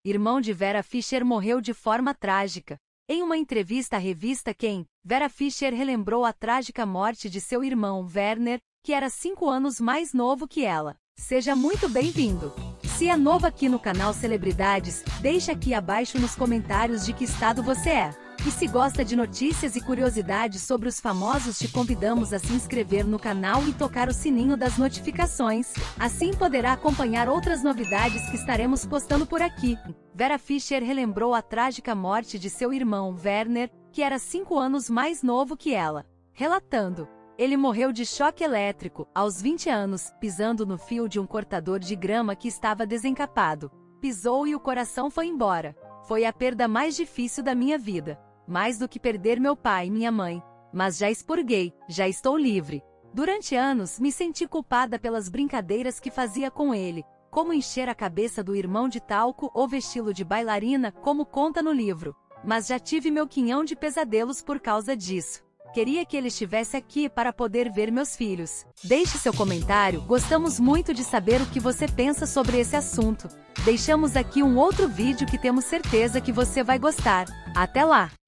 irmão de Vera Fischer, morreu de forma trágica. Em uma entrevista à revista Quem, Vera Fischer relembrou a trágica morte de seu irmão Werner, que era 5 anos mais novo que ela. Seja muito bem-vindo! Se é novo aqui no canal Celebridades, deixa aqui abaixo nos comentários de que estado você é. E se gosta de notícias e curiosidades sobre os famosos, te convidamos a se inscrever no canal e tocar o sininho das notificações. Assim poderá acompanhar outras novidades que estaremos postando por aqui. Vera Fischer relembrou a trágica morte de seu irmão Werner, que era 5 anos mais novo que ela. Relatando: ele morreu de choque elétrico, aos 20 anos, pisando no fio de um cortador de grama que estava desencapado. Pisou e o coração foi embora. Foi a perda mais difícil da minha vida. Mais do que perder meu pai e minha mãe. Mas já expurguei, já estou livre. Durante anos, me senti culpada pelas brincadeiras que fazia com ele, como encher a cabeça do irmão de talco ou vesti-lo de bailarina, como conta no livro. Mas já tive meu quinhão de pesadelos por causa disso. Queria que ele estivesse aqui para poder ver meus filhos. Deixe seu comentário, gostamos muito de saber o que você pensa sobre esse assunto. Deixamos aqui um outro vídeo que temos certeza que você vai gostar. Até lá!